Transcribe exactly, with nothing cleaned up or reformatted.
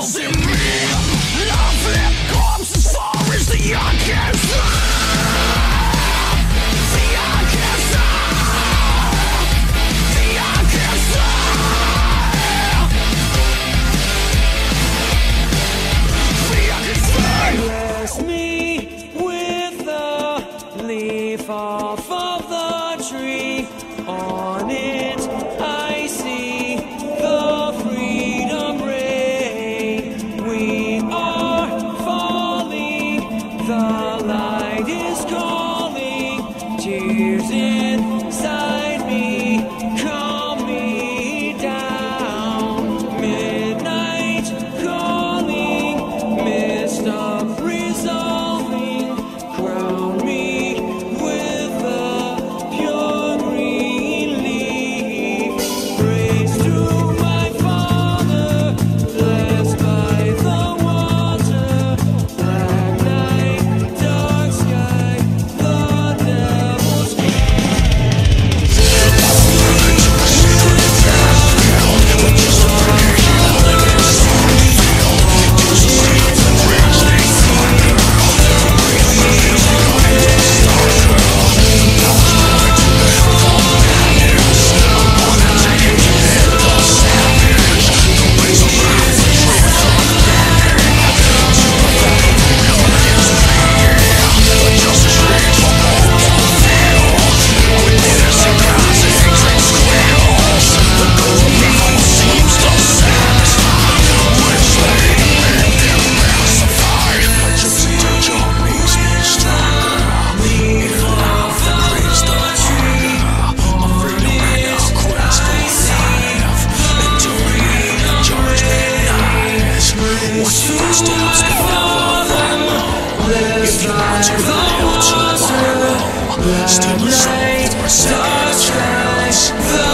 devils in me. Love it comes as far as the eye can see. The eye can see. The eye can see. The eye can see. Bless me with a leaf off of the tree. On it I see the freedom ray. We are falling, the light is calling. Tears inside me, calm me down. Midnight calling, mist of resolving. Crown me with the pure green leaf. Praise to my Father, blessed by the water. Black night, dark sky, the devil's footsteps can never follow. If you want to live tomorrow, still a soul for a second chance.